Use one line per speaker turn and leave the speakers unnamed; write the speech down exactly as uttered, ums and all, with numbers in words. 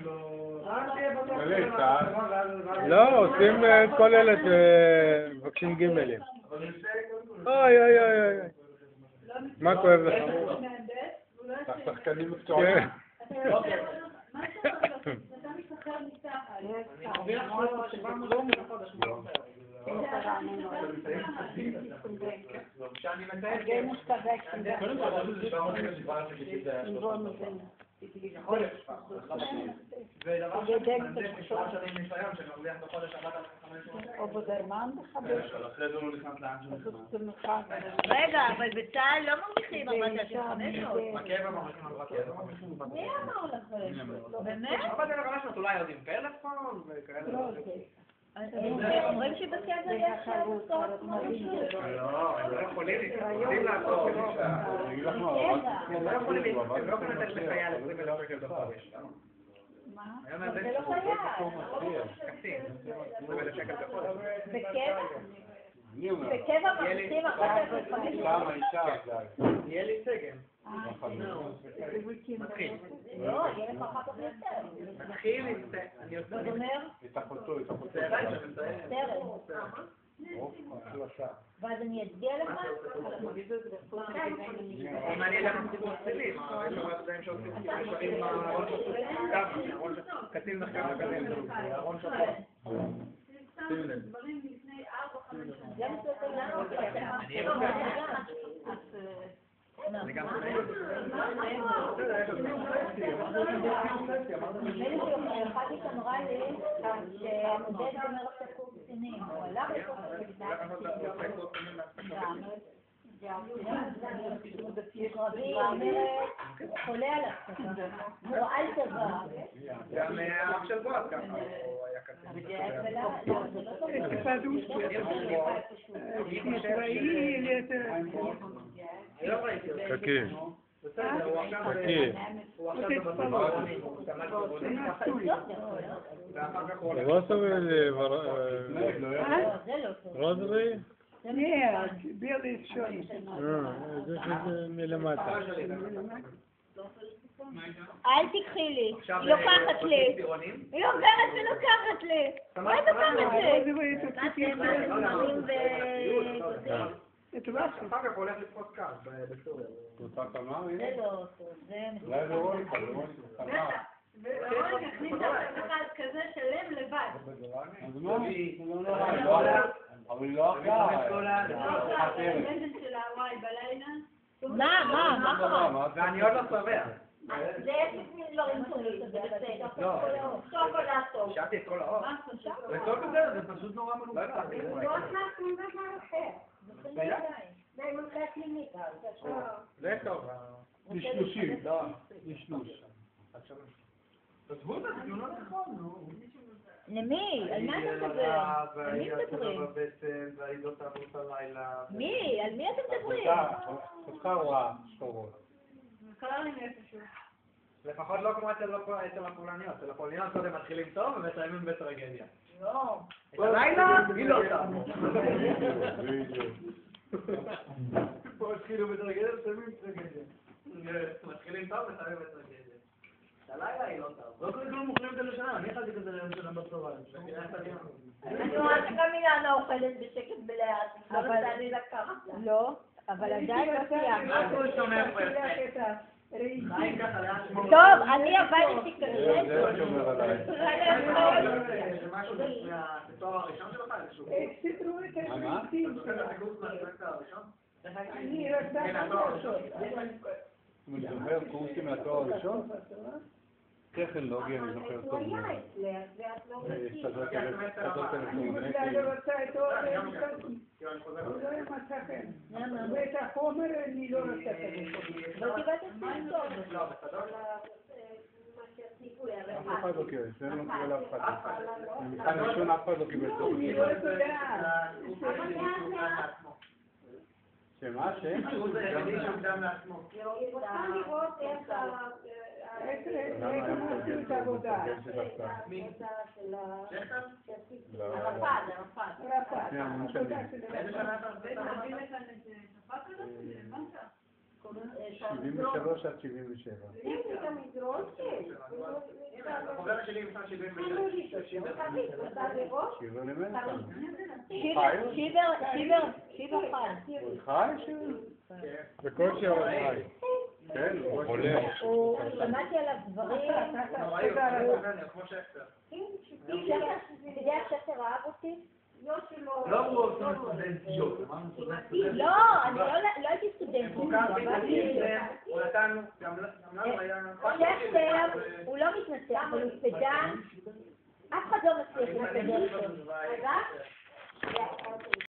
לא, עושים את כל אלה שמבקשים גימלים. אוי אוי אוי אוי. מה כואב לך?
השחקנים מקצועיים.
רגע, אבל בצה"ל לא מרוויחים ארבעת אלפים וחמש מאות. מי אמר לכם? באמת?
ארבעת אלפים וחמש מאות אולי יודעים פלאפון וכאלה.
אומרים שבקבר יש סוף מרגישות.
לא, הם לא יכולים, הם יכולים לעשות. הם לא יכולים לתת לחייל עשרים אלף שקל בחודש.
מה? זה לא חייל.
עשרים אלף שקל בחודש.
בקבע? בקבע מרגישים אחת עשרה וחמש מאות.
יהיה לי סגן.
מתחיל. לא, יהיה לך אחר כך יותר.
מתחיל, אני עושה...
זאת אומרת?
את אחותו, את אחותו.
סרט. ואז אני אצביע לך?
אם אני אלך לסיפור ספילים, יש לו מעצבים שעושים עם הרון שוטר. קצין מחקר אקדמי. הרון שוטר. שים לב. אני גם חושב.
אחד אמרה לי שהמודד אומר לך קורס קצינים, הוא הלך לקורס קצינים. בקרבי אומרת, חולה על הצבא, הוא על צבא.
גם האח של בועז ככה, הוא היה קצין.
חכי. חכי. לא סובל רוזרי?
בילי שון.
זה מלמטה.
אל תקחי לי, היא לוקחת לי. היא עוברת ולוקחת לי. מה את לוקחת לי?
אחר כך הולך לתפוס קר בסוריה.
רוצה תמר?
זה לא, זה...
אולי זה רוליקה, זה רוליקה, תמר.
ורוליקה, הכניסה אחד כזה שלם לבד.
אז מה? זה לא נורא. אבל היא לא אחת.
מה? מה? מה קורה?
ואני עוד לא שבע.
זה יש לפני דברים טובים, זה בסדר.
לא.
שוקולד טוב.
שאלתי את כל האור. זה טוב כזה, זה פשוט נורא מנוגד.
לא הכנסנו דבר אחר. זה מולכי קליניקה.
זה טוב.
נשלושים. לא, נשלוש.
תעזבו את זה, זה לא נכון, נו.
למי? על מה אתה מדבר? על מי מדברים?
והעידות תעבוד הלילה.
מי? על מי אתם מדברים?
אותך רואה שחורות.
קרה לי מאיפשהו.
לפחות לא כמו אצל הפולניות. אצל הפולניות קודם מתחילים טוב ומסיימים בטרגדיה.
לא.
את הלילה היא לא טוב. פה התחילו בטרגדיה ומסיימים בטרגדיה. מתחילים טוב ומסיימים בטרגדיה. הלילה היא לא טוב. לא קודם כלום מוכנים את זה לשנה, אני אכלתי כזה ליום שלם בצהריים.
אני רואה שגם אילנה אוכלת בשקט בלאט. אבל אני לקחת. לא, אבל עדיין לא סיימת.
הוא שומר פה יפה.
טוב, אני עבדתי קשה.
זה מה שאומר עליי.
זה משהו מהתואר הראשון שלך?
סיפרו את
מה?
השירותים שלה. אני רוצה לעשות.
אני זוכר קורסים מהתואר הראשון? טכנולוגיה, אני זוכר טוב.
הוא היה אצלך, ואת לא ראשית.
אני רוצה את עוד המשחקים. הוא לא ימצא חן. ואת החומר אני לא רוצה חן.
לא קיבלת סיום טוב.
לא, בסדר.
אף אחד לא קיבל, זה לא קיבל אף אחד. מבחן ראשון אף אחד לא קיבל טוב.
אני לא יודעת.
שמה? ש?
הוא זה יחידי שמקדם לעצמו.
אני רוצה לראות איך ה...
איך הם עשו את העבודה.
מי? שכם?
הרפד, הרפד.
רפד. העבודה שלהם.
איזה שנה אתה
שבעים ושלוש עד שבעים ושבע.
את המדרון, כן.
חוברת שלי מבחן שבעים
שיבר לימד אותנו.
שיבר, שיבר, שיבר חי.
הוא חי שיבר?
בקושי הוא חי.
כן, הוא
עולה.
הוא, שמעתי עליו דברים.
כמו שכתר.
אתה יודע שכתר אהב אותי?
לא הוא סטודנטיות.
לא, אני לא הייתי סטודנטית.
הוא נתן, גם לנו היה...
שכתר, הוא לא מתנצח, אבל הוא פדן. אף אחד לא מצליח להתנצח.